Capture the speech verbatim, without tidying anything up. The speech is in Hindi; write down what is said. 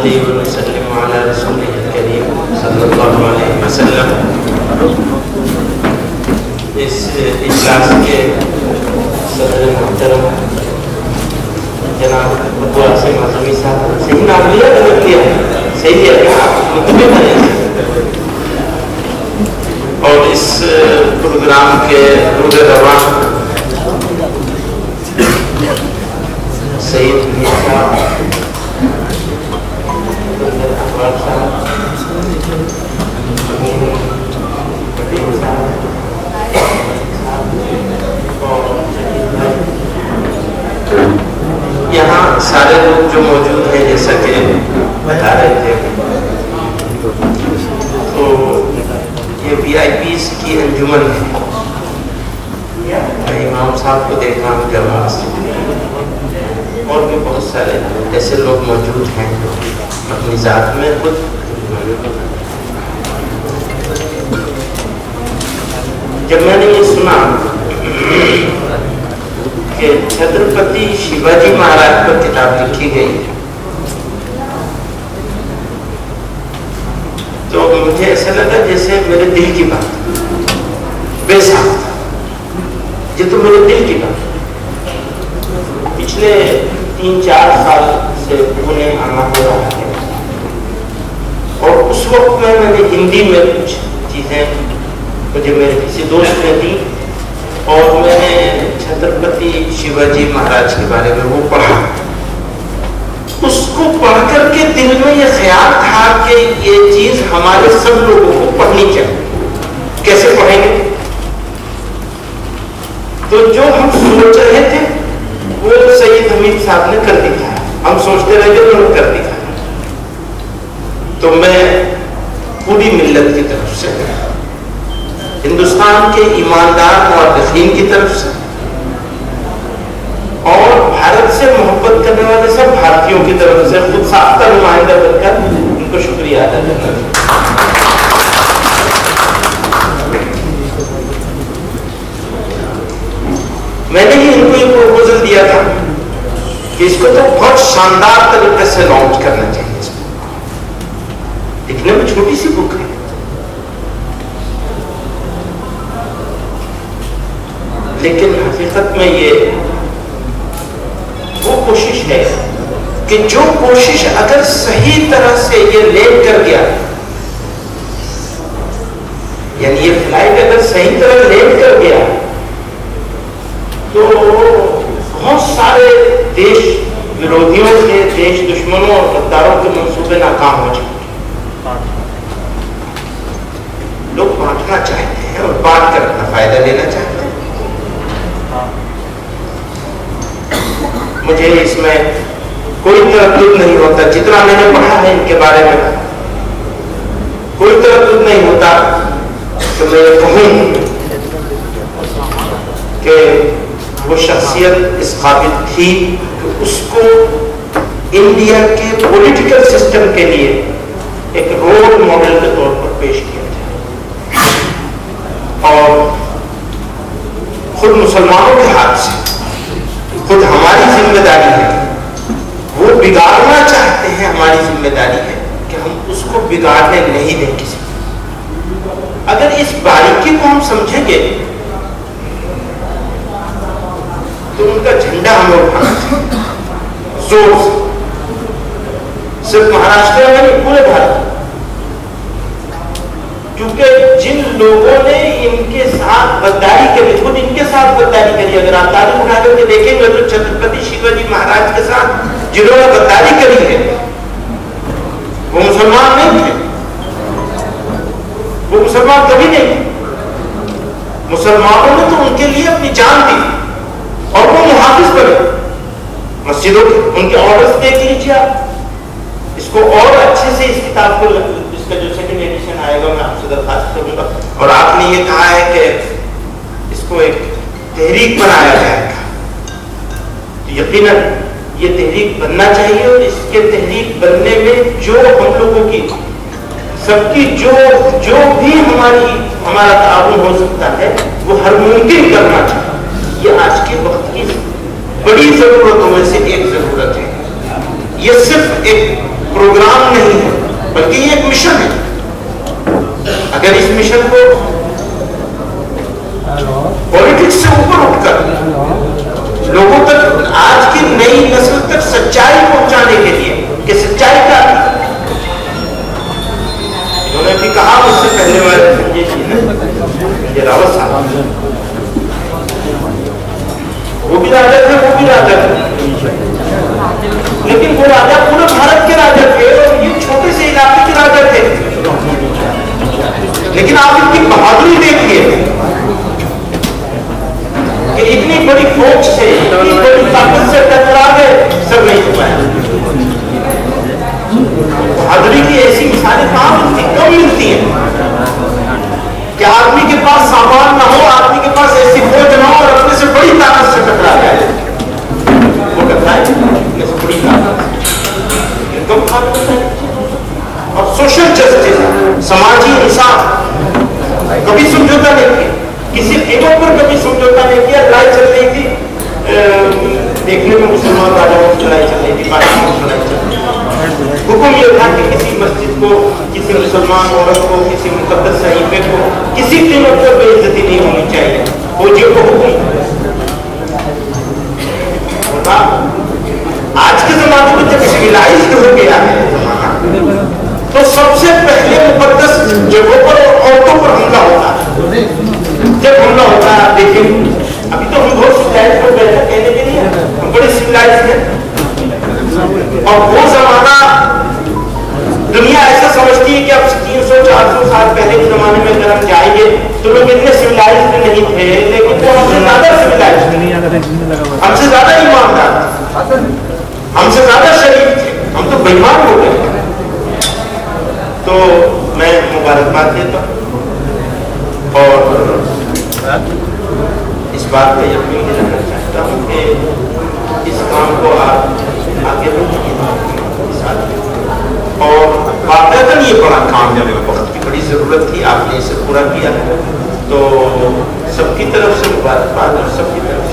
नसल्ली व नसल्लिम अला रसूलिल करीम सल्लल्लाहु अलैहि वसल्लम। इस इजलास के सदर मोहतरम जनाब अबू आसिम आज़मी साहब, सही नाम लिया गलत लिया? सही है क्या? मुतमिन है। और इस प्रोग्राम के रूह रवां सईद मीर साहब, यहाँ सारे लोग जो मौजूद हैं, जैसा कि बता रहे थे, तो ये वी आई पीज़ की अंजुमन है। मैं इमाम साहब को देखा हूँ जमा और भी बहुत सारे ऐसे लोग मौजूद हैं अपनी ज़ात में खुद। जब मैंने ये सुना कि छत्रपति शिवाजी महाराज पर किताब लिखी गई, तो मुझे ऐसा लगा जैसे मेरे दिल की बात, बेसाख्त ये तो मेरे दिल की बात। पिछले तीन चार साल से पुणे आना हो रहा है और उस वक्त में मैंने हिंदी में कुछ चीज़ें मुझे मेरे किसी दोस्त ने दी और मैंने छत्रपति शिवाजी महाराज के बारे में वो पढ़ा। उसको पढ़ करके दिल में ये ख्याल था कि ये चीज हमारे सब लोगों को पढ़नी चाहिए। कैसे पढ़ेंगे? तो जो हम सोच रहे थे वो सईद हमीद साहब ने कर दिखाया, हम सोचते रहे थे उन्होंने कर दिखाया। तो मैं पूरी मिल्लत की तरफ से, हिंदुस्तान के ईमानदार मुअर्रिखीन की तरफ से और भारत से मोहब्बत करने वाले सब भारतीयों की तरफ से खुद साख्ता नुमाइंदा बनकर उनको शुक्रिया अदा करना चाहिए। मैंने ही इनको ये प्रपोजल दिया था कि इसको तो बहुत शानदार तरीके से लॉन्च करना चाहिए। इसको दिखने में छोटी सी बुक है, लेकिन हकीकत में ये वो कोशिश है कि जो कोशिश अगर सही तरह से ये लैंड कर गया, यानी ये फ्लाइट अगर सही तरह लैंड कर गया, तो बहुत सारे देश विरोधियों के, देश दुश्मनों और गद्दारों के मंसूबे नाकाम हो जाएंगे। लोग बांटना चाहते हैं और बांट कर अपना फायदा लेना चाहते हैं। मुझे इसमें कोई तरद्दुद नहीं होता, जितना मैंने पढ़ा है इनके बारे में कोई तरद्दुद नहीं होता तो मैं कहूँ कि वो शख्सियत इस काबिल थी कि उसको इंडिया के पॉलिटिकल सिस्टम के लिए एक रोल मॉडल के तौर पर पेश किया जाए। और खुद मुसलमानों के हाथ से, खुद हमारी जिम्मेदारी है, वो बिगाड़ना चाहते हैं, हमारी जिम्मेदारी है कि हम उसको बिगाड़ने नहीं दें किसी को। अगर इस बारीकी को हम समझेंगे तो उनका झंडा हमें उठाना चाहिए जोर से, सिर्फ महाराष्ट्र में नहीं, पूरे भारत। क्योंकि जिन लोगों ने इनके साथ गद्दारी करी, खुद इनके साथ गद्दारी करी, अगर आप तारीख उठा करके देखेंगे तो छत्रपति शिवाजी महाराज के साथ जिन्होंने गद्दारी करी है वो मुसलमान नहीं थे, वो मुसलमान कभी नहीं। मुसलमानों ने तो उनके लिए अपनी जान दी और वो मुहाफिज बने मस्जिदों के। उनके ऑर्डर्स देख लीजिए आप, इसको और अच्छे से इस किताब को, इसका जो सेकंड एडिशन आएगा मैं आपसे दरखास्त करूंगा। और आपने ये कहा है कि इसको एक तहरीक बनाया जाएगा, तो यकीनन ये तहरीक बनना चाहिए और इसके तहरीक बनने में जो हम लोगों की, सबकी जो जो भी हमारी हमारा ताउन हो सकता है वो हर मुमकिन करना चाहिए। ये आज के वक्त की बड़ी जरूरतों में से एक जरूरत है। ये सिर्फ एक प्रोग्राम नहीं है, बल्कि ये एक मिशन है। अगर इस मिशन को पॉलिटिक्स से ऊपर उठकर लोगों तक, आज की नई नस्ल तक सच्चाई पहुंचाने के लिए कि सच्चाई क्या थी, उन्होंने भी कहा मुझसे पहले वाले संजय जी ने, ये रावत साहब, वो भी राजा थे, वो भी राजा थे, लेकिन वो राजा पूरे भारत के राजा थे और ये छोटे से इलाके के राजा थे। लेकिन आप इनकी बहादुरी देखिए कि इतनी बड़ी फौज से, इतनी बड़ी ताकत से टकरा गए, सब नहीं हुआ है। बहादुरी की ऐसी मिसालें कहाँ मिलती, कब मिलती हैं कि आदमी के पास सामान ना हो, आदमी के पास ऐसी फौज ना हो और अपने से बड़ी ताकत से टकरा जाए। वो टकराए अपने से बड़ी ताकत, कब खाते हैं। और सोशल जस्टिस, समाजी इंसाफ, कभी समझौता नहीं किया, किसी एगो पर कभी समझौता नहीं किया। लड़ाई चल रही थी, देखने में मुसलमान राजाओं की लड़ाई चल रही थी, पाकिस्तान की लड़ाई चल रही थी। हुक्म यह था कि किसी मस्जिद को, किसी मुसलमान औरत को, किसी मुकद्दस सहीफे को, किसी कीमत पर बेइज्जती नहीं होनी चाहिए। फौजियों को हुक्म, आज के जमाने में जब सिविलाइज्ड हो गया है जमाना, तो सबसे पहले मुकद्दस जगहों पर और औरतों पर हमला होता है। जब हमला होता है, आप देखिए, अभी तो हम बहुत सिविलाइज्ड हो गए हैं, कहने के लिए हम बड़े सिविलाइज्ड हैं। और वो जमाना दुनिया ऐसा समझती है कि अब तीन सौ चार सौ साल पहले के जमाने में अगर हम जाएंगे तो लोग इतने सिविलाइज्ड नहीं थे, लेकिन वो हमसे ज्यादा सिविलाइज्ड, हमसे ज्यादा ईमानदार, हमसे ज्यादा शरीफ थे, हम तो बेईमान हो गए। तो मैं मुबारकबाद देता हूँ और इस बात पे यकीन दिलाना चाहता हूँ कि इस काम को आप आगे बढ़िए और वाकई ये बड़ा काम है, वक्त की बड़ी ज़रूरत थी, आपने इसे पूरा किया, तो सबकी तरफ से मुबारकबाद और सबकी तरफ